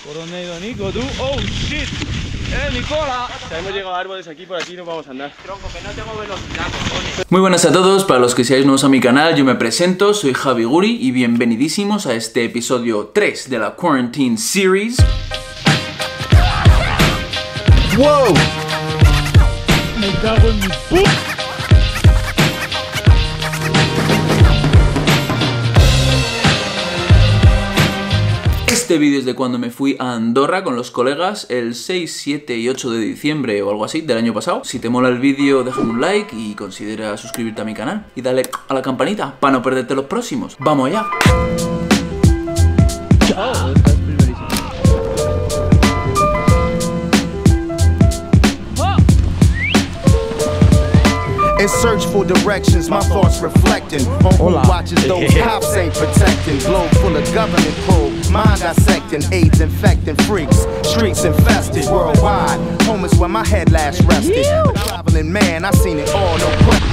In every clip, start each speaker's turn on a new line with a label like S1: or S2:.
S1: ¿Por dónde ha ido Nico, tú? ¡Oh, shit! Nicola! O sea, hemos llegado a árboles aquí, por aquí no vamos a andar. Tronco, que no tengo velocidad, cojones.
S2: Muy buenas a todos, para los que seáis nuevos a mi canal, yo me presento, soy Javi Guri y bienvenidísimos a este episodio 3 de la Quarantine Series.
S1: ¡Wow! Me cago en mi puta.
S2: Este vídeo es de cuando me fui a Andorra con los colegas el 6, 7 y 8 de diciembre o algo así del año pasado. Si te mola el vídeo, déjame un like y considera suscribirte a mi canal. Y dale a la campanita para no perderte los próximos. ¡Vamos allá!
S1: Chao, estás primerísimo.
S3: In search for directions, my thoughts reflecting on who watches those cops ain't protecting. Globe full of government probe, mind dissecting, AIDS infecting freaks, streets infested worldwide. Home is where my head last rested. A traveling man, I seen it all, no question.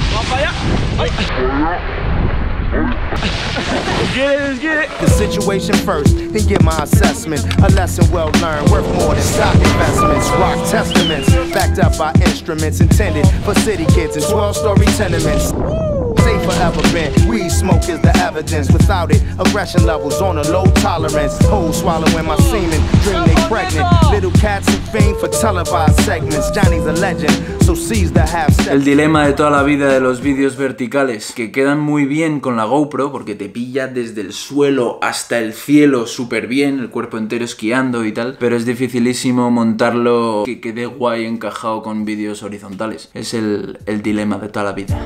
S1: Let's get it.
S3: The situation first, then get my assessment. A lesson well learned, worth more than stock investments. Rock testaments, backed up by instruments intended for city kids in 12-story tenements. Safe forever been, weed smoke is the evidence. Without it, aggression levels on a low tolerance. Hoes swallowing my semen, dream they pregnant. Little cats who fiend for televised segments. Johnny's a legend, so seize the half
S2: El dilema de toda la vida de los vídeos verticales, que quedan muy bien con la GoPro porque te pilla desde el suelo hasta el cielo súper bien, el cuerpo entero esquiando y tal, pero es dificilísimo montarlo que quede guay encajado con vídeos horizontales. Es el dilema de toda la vida.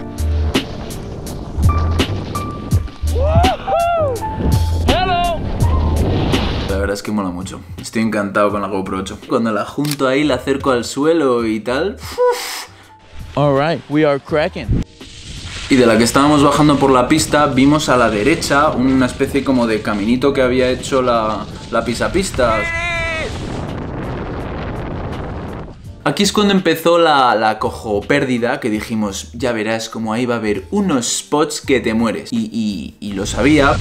S2: La verdad es que mola mucho. Estoy encantado con la GoPro 8. Cuando la junto ahí, la acerco al suelo y tal.
S1: Alright, we are cracking.
S2: Y de la que estábamos bajando por la pista, vimos a la derecha una especie como de caminito que había hecho la pisapistas. Aquí es cuando empezó la cojo pérdida, que dijimos, ya verás como ahí va a haber unos spots que te mueres. Y lo sabía.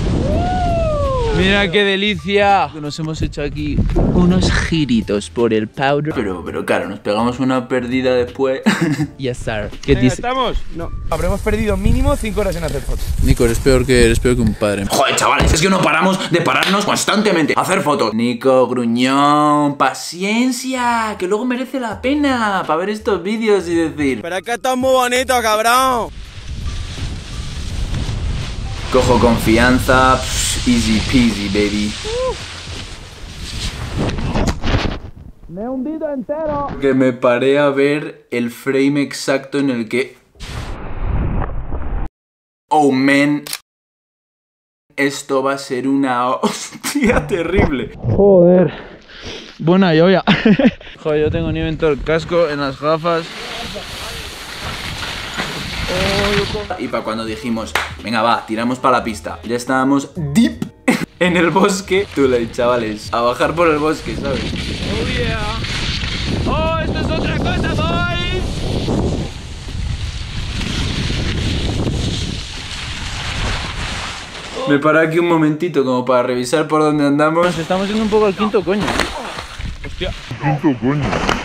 S1: Mira qué delicia. Nos hemos hecho aquí unos giritos por el powder.
S2: Pero claro, nos pegamos una pérdida después.
S1: Yes, sir. ¿Qué dice? ¿Estamos? No. Habremos perdido mínimo 5 horas en hacer fotos.
S2: Nico, eres peor que un padre. Joder, chavales, es que no paramos de pararnos constantemente a hacer fotos. Nico, gruñón, paciencia, que luego merece la pena para ver estos vídeos y decir...
S4: Pero es que esto es muy bonito, cabrón.
S2: Cojo confianza, easy peasy, baby.
S1: Me he hundido entero.
S2: Que me paré a ver el frame exacto en el que... Oh, man. Esto va a ser una hostia terrible.
S1: Joder. Buena lluvia. Joder, yo tengo nieve en todo el casco, en las gafas.
S2: Y para cuando dijimos, venga va, tiramos para la pista, ya estábamos deep en el bosque. Tú le chavales, a bajar por el bosque, ¿sabes?
S1: Oh yeah. Oh, esto es otra cosa, boys.
S2: Me paré aquí un momentito como para revisar por dónde andamos.
S1: Nos estamos yendo un poco al quinto coño. Hostia.
S5: Quinto coño.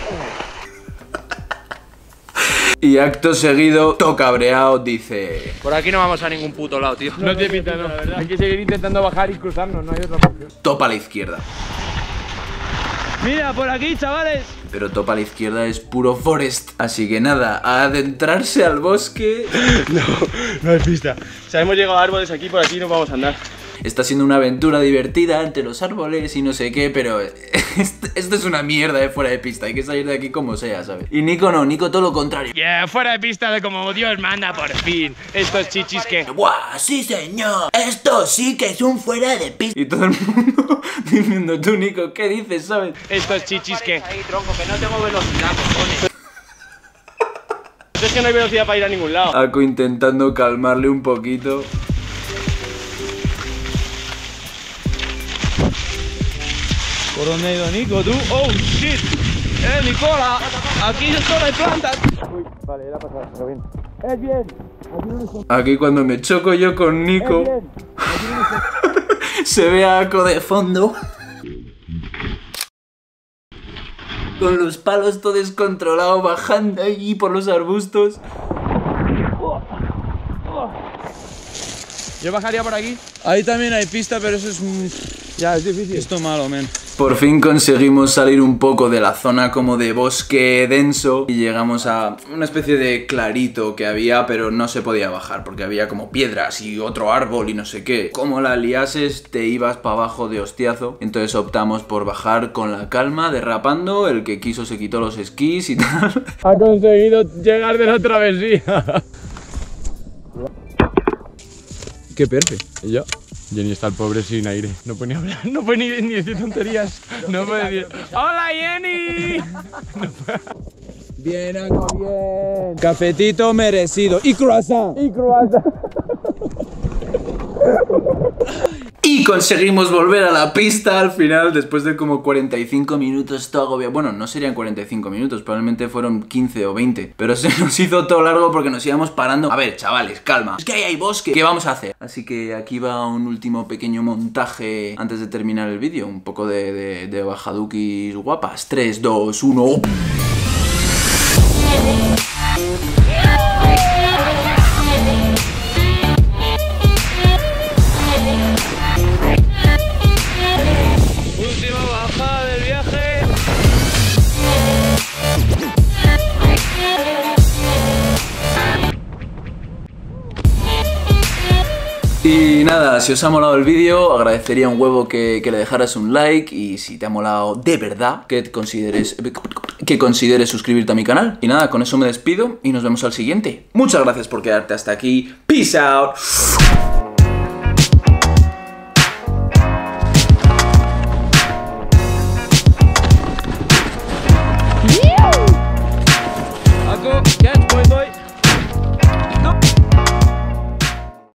S2: Y acto seguido, todo cabreado, dice...
S4: Por aquí no vamos a ningún puto lado, tío.
S1: No te pinta, no, la verdad. Hay que seguir intentando bajar y cruzarnos, no hay otra opción.
S2: Topa a la izquierda.
S1: Mira, por aquí, chavales.
S2: Pero topa a la izquierda es puro forest. Así que nada, a adentrarse al bosque.
S1: No hay pista.
S4: O sea, hemos llegado a árboles aquí, por aquí no vamos a andar.
S2: Está siendo una aventura divertida entre los árboles y no sé qué, pero esto es una mierda de fuera de pista. Hay que salir de aquí como sea, ¿sabes? Y Nico no, Nico todo lo contrario.
S4: Yeah, fuera de pista de como Dios manda, por fin. Estos chichis que...
S2: ¡Buah, sí señor! Esto sí que es un fuera de pista. Y todo el mundo diciendo, tú Nico, ¿qué dices, sabes?
S4: Estos chichis que... Ahí, tronco, que no tengo velocidad, cojones. Es que no hay velocidad para ir a ningún lado.
S2: Ako intentando calmarle un poquito.
S1: ¿Por dónde ha ido Nico, tú? ¡Oh, shit! Nicola! Aquí solo hay plantas. Uy, vale, era pasado, pero bien. Es bien.
S2: Aquí cuando me choco yo con Nico, se ve a Ako de fondo. con los palos todo descontrolado, bajando ahí por los arbustos.
S1: Yo bajaría por aquí. Ahí también hay pista, pero eso es... Ya, es difícil. Esto malo, men.
S2: Por fin conseguimos salir un poco de la zona como de bosque denso y llegamos a una especie de clarito que había, pero no se podía bajar porque había como piedras y otro árbol y no sé qué. Como la liases te ibas para abajo de hostiazo, entonces optamos por bajar con la calma, derrapando. El que quiso se quitó los esquís y tal.
S1: Ha conseguido llegar de la travesía. Qué perfecto. Y yo. Jenny está el pobre sin aire. No puede ni hablar, no puede ni decir tonterías. No puede decir. ¡Hola, Jenny! Bien, Aqua, bien. Cafetito merecido. Y croissant. Y croissant.
S2: Y conseguimos volver a la pista al final, después de como 45 minutos, todo agobiado. Bueno, no serían 45 minutos, probablemente fueron 15 o 20. Pero se nos hizo todo largo porque nos íbamos parando. A ver, chavales, calma. Es que ahí hay bosque. ¿Qué vamos a hacer? Así que aquí va un último pequeño montaje antes de terminar el vídeo. Un poco de bajadukis guapas. 3, 2, 1...
S1: Última bajada del viaje.
S2: Y nada, si os ha molado el vídeo, agradecería un huevo que le dejaras un like. Y si te ha molado de verdad, que consideres suscribirte a mi canal. Y nada, con eso me despido y nos vemos al siguiente. Muchas gracias por quedarte hasta aquí. Peace out.